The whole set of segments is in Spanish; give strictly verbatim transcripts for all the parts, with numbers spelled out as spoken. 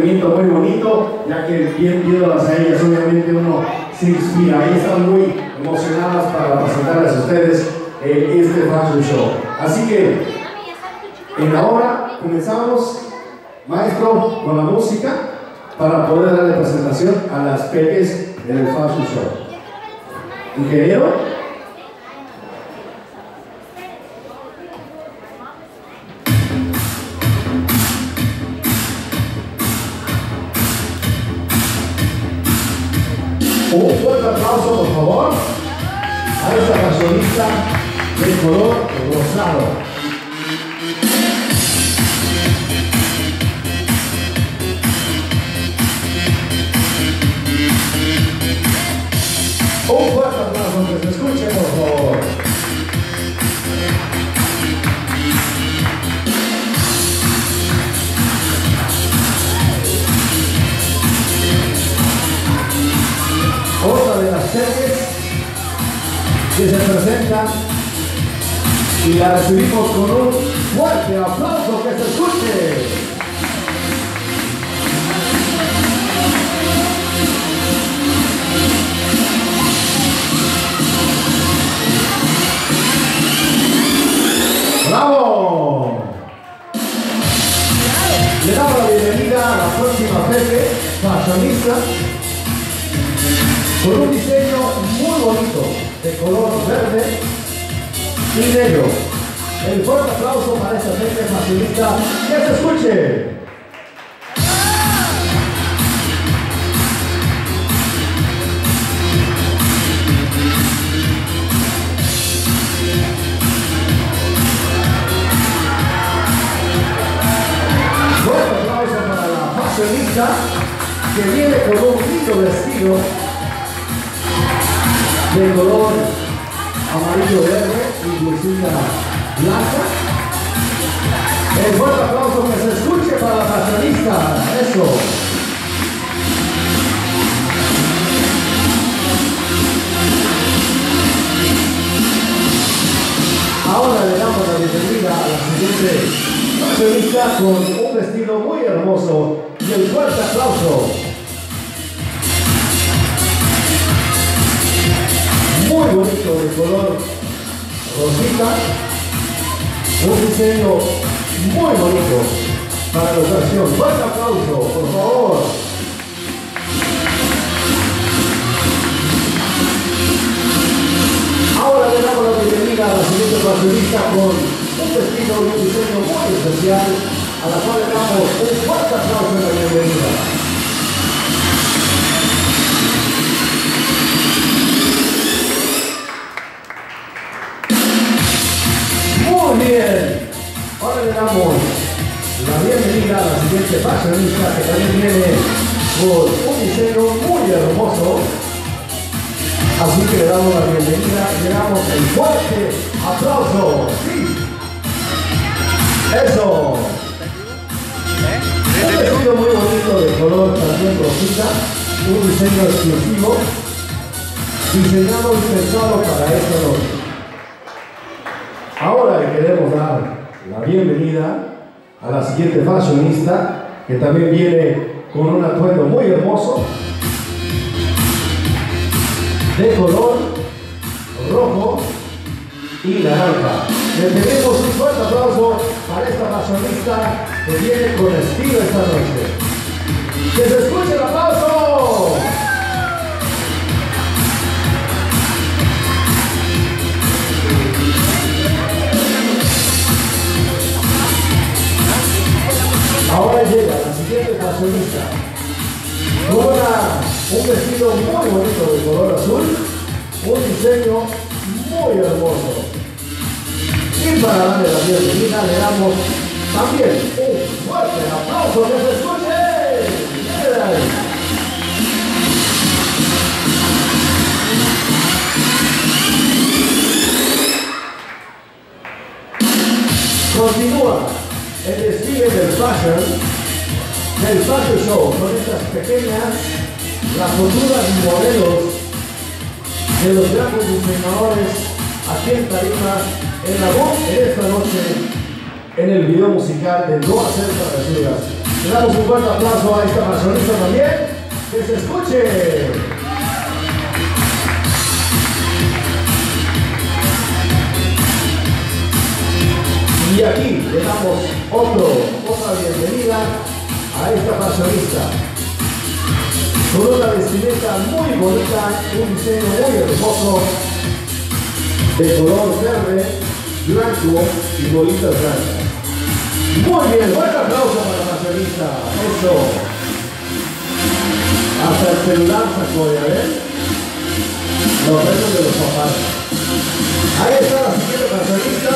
Muy bonito, ya que bien viéndolas a ellas, obviamente uno se inspira. Ahí están muy emocionadas para presentarles a ustedes eh, este fashion show. Así que, en la hora comenzamos, maestro, con la música para poder darle presentación a las peques en el fashion show. Ingeniero. Un fuerte aplauso, por favor, a esta fashionista de color rosado. Un fuerte aplauso, que se escuche, por favor. Otra de las series que se presentan y la recibimos con un fuerte aplauso, que se escuche. ¡Bravo! Le damos la bienvenida a la próxima peque fashionista con un diseño muy bonito de color verde y negro. El fuerte aplauso para esta peque fashionista, que se escuche. Fuerte aplauso para la fashionista que viene con un lindo vestido de color amarillo verde y blusita blanca. El fuerte aplauso, que se escuche para la fashionista. Eso. Ahora le damos la bienvenida a la siguiente fashionista con un vestido muy hermoso y el fuerte aplauso. Muy bonito, de color rosita, un diseño muy bonito para la ocasión. Fuerte aplauso, por favor. Ahora le damos la bienvenida a la siguiente fashionista con un vestido y un diseño muy especial, a la cual le damos un fuerte aplauso de la bienvenida. Muy bien, ahora le damos la bienvenida a la siguiente fashionista, que también viene con un diseño muy hermoso. Así que le damos la bienvenida y le damos el fuerte aplauso. ¡Sí! ¡Eso! Un vestido muy bonito de color también rosita, un diseño exclusivo, diseñado y pensado para esta noche. Ahora le queremos dar la bienvenida a la siguiente fashionista, que también viene con un atuendo muy hermoso de color rojo y naranja. Le pedimos un fuerte aplauso para esta fashionista que viene con estilo esta noche. ¡Que se escuche el aplauso! Ahora llega la siguiente fashionista con una, un vestido muy bonito de color azul, un diseño muy hermoso. Y para darle la bienvenida le damos también un fuerte aplauso, que se escuche. Continúa el desfile del fashion, del fashion show, con estas pequeñas, las futuras modelos de los grandes diseñadores aquí en Tarima, en la voz en esta noche, en el video musical de No Hacer Travesuras. Le damos un fuerte aplauso a esta fashionista también. ¡Que se escuche! Y aquí le damos otro, otra bienvenida a esta fashionista. Con una vestimenta muy bonita, un diseño muy hermoso, de color verde, blanco y bolitas blancas. Muy bien, buen aplauso para la fashionista. Eso. Hasta el celular sacó, ¿ya ven? Los restos de los papás. Ahí está la siguiente fashionista.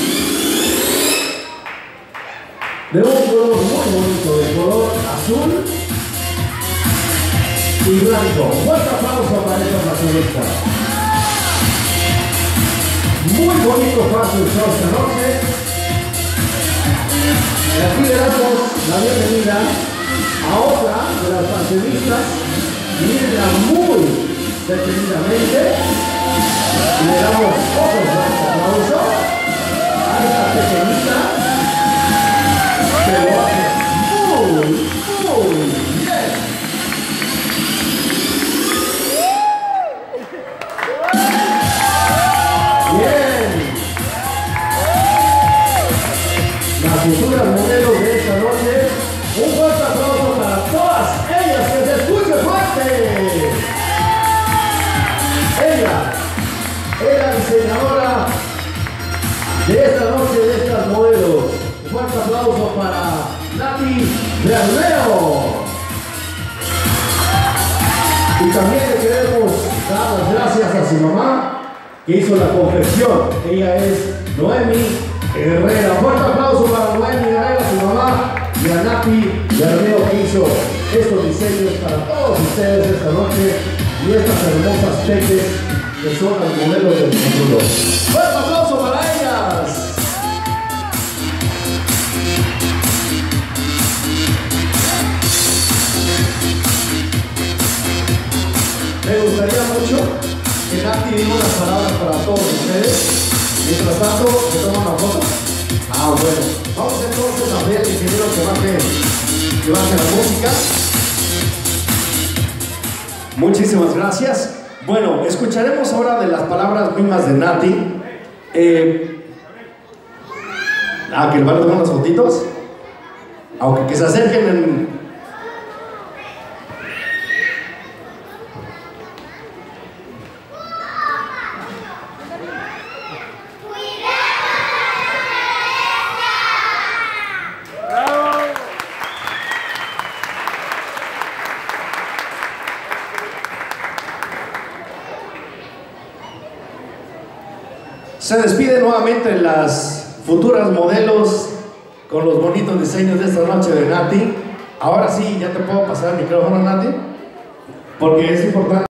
De un color muy bonito, de color azul y blanco. Fuerte aplauso para esta fashionista. Muy bonito fashion show esta noche. Y aquí le damos la bienvenida a otra de las fashionistas. Mírenla muy detenidamente. Y le damos otro fuerte aplauso a esta pequeñita que lo hace muy, muy bien. Bien. Las futuras modelos de esta noche, un fuerte aplauso para todas ellas, que se escuche fuerte. Ella es la diseñadora de esta noche, de estas modelos. Un fuerte aplauso para Nati Bermeo. Y también le queremos dar las gracias a su mamá, que hizo la confección. Ella es Noemi Herrera. Un fuerte aplauso para Noemi Herrera, su mamá, y a Nati Bermeo, que hizo estos diseños para todos ustedes esta noche, y estas hermosas peques que son los modelos del futuro. ¡Fuerte aplauso para ellas! Me gustaría mucho que Nati diga unas palabras para todos ustedes. Mientras tanto, ¿se toma una foto? Ah, bueno. Vamos entonces a ver el ingeniero que baje, que baje la música. Muchísimas gracias. Bueno, escucharemos ahora de las palabras mismas de Nati. Eh, ah, que le van a tomar unas fotitos. Aunque que se acerquen en... Se despide nuevamente las futuras modelos con los bonitos diseños de esta noche de Nati. Ahora sí, ya te puedo pasar el micrófono, Nati, porque es importante.